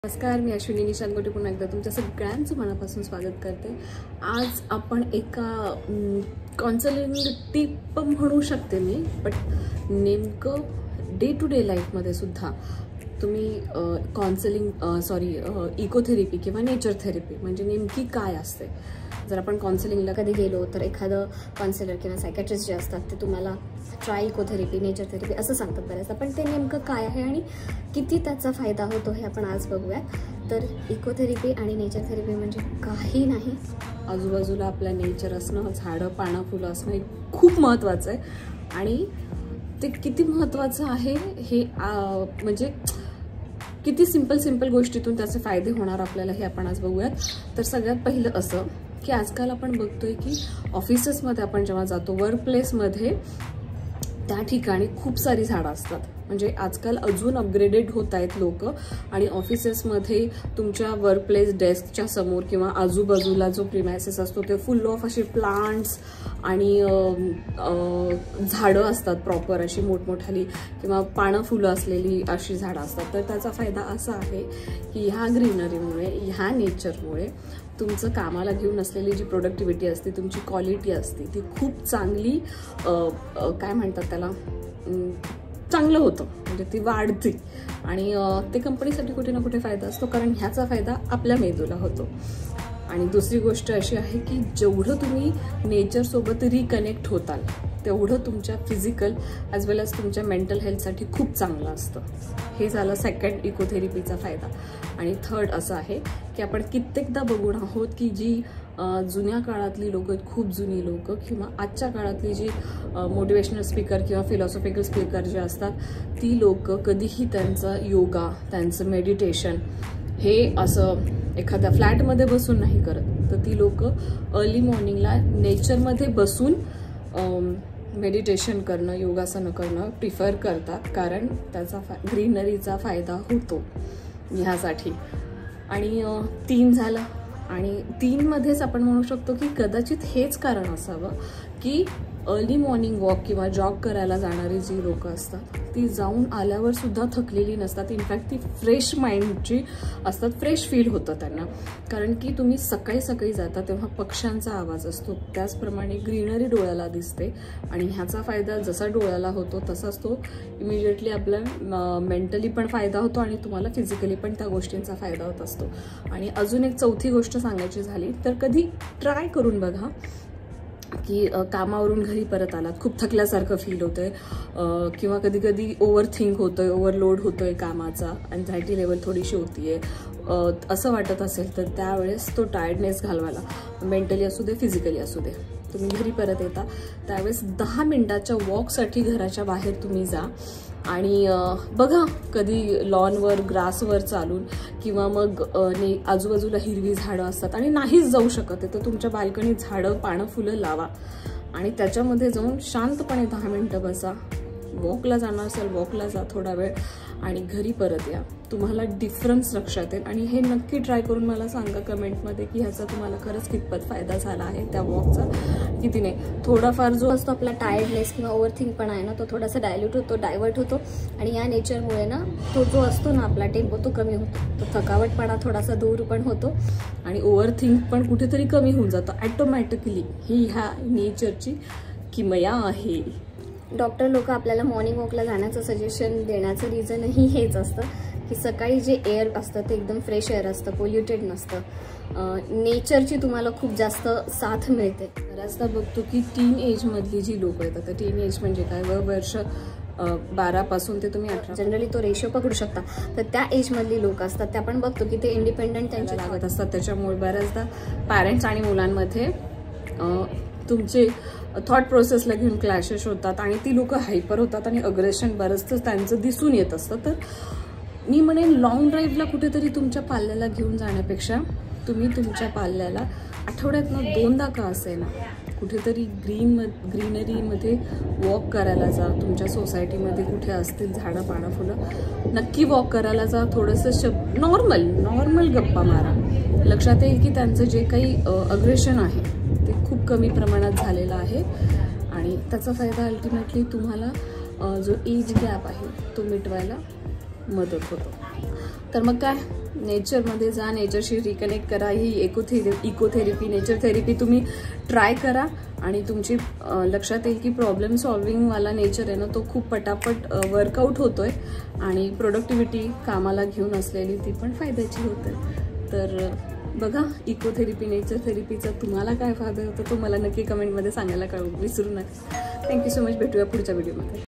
नमस्कार, मी अश्विनी निशांत गोटे पुन्हा एकदा तुमच्या सगळ्यांचं मनापासून स्वागत करते। आज आपण एका काउन्सिलिंग टिप म्हणू शकते मी, बट नेमकं डे टू डे लाईफमध्ये सुद्धा तुम्ही इकोथेरपी किंवा नेचर थेरपी म्हणजे नेमकी काय असते। जर आपण काउन्सिलिंगला कधी गेलो तर एखादं काउन्सिलर किंवा सायकॅट्रिस्ट जे असतात ते तुम्हाला ट्राय इकोथेरपी, नेचर थेरपी असं सांगतात बऱ्याचदा, पण ते नेमकं काय आहे आणि किती त्याचा फायदा होतो हे आपण आज बघूया। तर इकोथेरपी आणि नेचर थेरपी म्हणजे काही नाही, आजूबाजूला आपलं नेचर असणं, झाडं पानं फुलं असणं हे खूप महत्त्वाचं आहे। आणि ते किती महत्त्वाचं आहे हे म्हणजे किती सिंपल गोष्टीतून त्याचे फायदे होणार आपल्याला हे आपण आज बघूयात। तर सगळ्यात पहिलं असं की आजकाल आपण बघतोय की ऑफिसेसमध्ये आपण जेव्हा जातो, वर्क प्लेसमध्ये त्या ठिकाणी खूप सारी झाडं असतात। म्हणजे आजकाल अजून अपग्रेडेड होत आहेत लोक, आणि ऑफिसेसमध्ये तुमच्या वर्क प्लेस डेस्कच्या समोर किंवा आजूबाजूला जो प्रिमायसेस असतो ते फुल ऑफ असे प्लांट्स आणि झाडं असतात, प्रॉपर अशी मोठमोठाली किंवा पानं फुलं असलेली अशी झाडं असतात। तर त्याचा फायदा असा आहे की ह्या ग्रीनरीमुळे, ह्या नेचरमुळे तुमचं कामाला घेऊन असलेली जी प्रोडक्टिव्हिटी असते, तुमची क्वालिटी असते ती खूप चांगली काय म्हणतात त्याला, चांगलं होतं, म्हणजे ती वाढते। आणि ते कंपनीसाठी कुठे ना कुठे फायदा असतो, कारण ह्याचा फायदा आपल्या मेंदूला होतो। आणि दुसरी गोष्ट अशी आहे की जेवढं तुम्ही नेचरसोबत रिकनेक्ट होताल तेवढं तुमच्या फिजिकल ॲज वेल ॲज तुमच्या मेंटल हेल्थसाठी खूप चांगलं असतं। हे झालं सेकंड इकोथेरपीचा फायदा। आणि थर्ड असं आहे की आपण कित्येकदा बघून आहोत की जी जुन्या काळातली लोक, खूप जुनी लोक, किंवा आजच्या काळातली जी मोटिवेशनल स्पीकर किंवा फिलॉसॉफिकल स्पीकर जे असतात ती लोक कधीही त्यांचं योगा, त्यांचं मेडिटेशन हे असं एखाद्या फ्लॅटमध्ये बसून नाही करत। तर ती लोक अर्ली मॉर्निंगला नेचरमध्ये बसून मेडिटेशन करणं, योगासनं करणं प्रिफर करतात, कारण त्याचा ग्रीनरीचा फायदा होतो ह्यासाठी। आणि 3 झालं, आणि 3 मध्येच आपण म्हणू शकतो की कदाचित हेच कारण असावं की अर्ली मॉर्निंग वॉक किंवा जॉग करायला जाणारी जी लोक असतात ती जाऊन आल्यावर सुद्धा थकलेली नसतात। इनफॅक्ट ती फ्रेश माइंडची असतात, फ्रेश फील होतं त्यांना, कारण की तुम्ही सकाळी सकाळी जाता तेव्हा पक्ष्यांचा आवाज असतो, त्याचप्रमाणे ग्रीनरी डोळ्याला दिसते, आणि ह्याचा फायदा जसा डोळ्याला होतो तसाच तो इमिजिएटली आपल्या मेंटली पण फायदा होतो आणि तुम्हाला फिजिकली पण त्या गोष्टींचा फायदा होत असतो। आणि अजून एक चौथी गोष्ट सांगायची झाली तर कधी ट्राय करून बघा की कामावरून घरी परत आलात, खूप थकल्यासारखं फील होतंय, किंवा कधी कधी ओव्हर थिंक होतोय, ओव्हरलोड होतोय कामाचा, अँझायटी लेवल थोडीशी होतीये असं वाटत असेल तर त्यावेळेस तो टायर्डनेस घालवायला, मेंटली असू दे फिजिकली असू दे, तुम्ही घरी परत येता त्यावेळेस 10 मिनिटाच्या वॉकसाठी घराच्या बाहेर तुम्ही जा आणि बघा, कधी लॉनवर ग्रासवर चालून किंवा मग आजूबाजूला हिरवी झाडं असतात आणि नाहीच जाऊ शकत आहे तर तुमच्या बाल्कनीत झाडं पानं फुलं लावा आणि त्याच्यामध्ये जाऊन शांतपणे 10 मिनिटं बसा। वॉकला जाणार असेल वॉकला जा थोडा वेळ आणि घरी परत या, तुम्हाला डिफरन्स लक्षात येईल। आणि हे नक्की ट्राय करून मला सांगा कमेंटमध्ये की ह्याचा तुम्हाला खरंच कितपत फायदा झाला आहे, त्या वॉकचा किती नाही। थोडाफार जो असतो आपला टायर्डनेस किंवा ओव्हरथिंक पण आहे ना, तो थोडासा डायल्यूट होतो, डायवर्ट होतो, आणि या नेचरमुळे ना तो जो असतो ना आपला टेम्पो तो कमी होतो, तो थकावटपणा थोडासा दूर पण होतो आणि ओव्हरथिंक पण कुठेतरी कमी होऊन जातं ॲटोमॅटिकली। ही ह्या नेचरची किमया आहे। डॉक्टर लोक आपल्याला मॉर्निंग वॉकला जाण्याचं सजेशन देण्याचं रिझनही हेच असतं की सकाळी जे एअर असतं ते एकदम फ्रेश एअर असतं, पोल्युटेड नसतं, नेचरची तुम्हाला खूप जास्त साथ मिळते। बऱ्याचदा बघतो की टीन एजमधली जी लोक येतात, तर टीन एज म्हणजे काय, वर्ष 12 पासून ते तुम्ही 18, जनरली तो रेशो पकडू शकता, तर त्या एजमधली लोक असतात ते आपण बघतो की ते इंडिपेंडंट त्यांच्या लागत असतात। त्याच्यामुळे बऱ्याचदा पॅरेंट्स आणि मुलांमध्ये तुमचे थॉट प्रोसेसला घेऊन क्लॅशेस होतात आणि ती लोक हायपर होतात आणि अग्रेशन बरंचसं त्यांचं दिसून येत असतं। तर मी म्हणेन लॉंग ड्राईव्हला कुठेतरी तुमच्या पाल्याला घेऊन जाण्यापेक्षा तुम्ही तुमच्या पाल्याला आठवड्यातनं 2दा का असेना कुठेतरी ग्रीनरीमध्ये वॉक करायला जा। तुमच्या सोसायटीमध्ये कुठे असतील झाडं पानं फुलं, नक्की वॉक करायला जा, थोडंसं नॉर्मल गप्पा मारा, लक्षात येईल की त्यांचं जे काही अग्रेशन आहे ते खूप कमी प्रमाणात झालेलं आहे आणि त्याचा फायदा अल्टिमेटली तुम्हाला जो एज गॅप आहे तो मिटवायला मदत होतो। तर मग काय, नेचरमध्ये जा, नेचरशी रिकनेक्ट करा. ही इकोथेरपी, नेचर थेरपी तुम्ही ट्राय करा आणि तुमची लक्षात येईल की प्रॉब्लेम सॉल्विंगवाला नेचर आहे ना, तो खूप पटापट वर्कआउट होतोय आणि प्रोडक्टिव्हिटी कामाला घेऊन असलेली ती पण फायद्याची होते. तर बघा इकोथेरपी, नेचर थेरपीचा तुम्हाला काय फायदा होतो तो मला नक्की कमेंटमध्ये सांगायला विसरू नका. Thank you so much. भेटूया पुढच्या व्हिडिओमध्ये.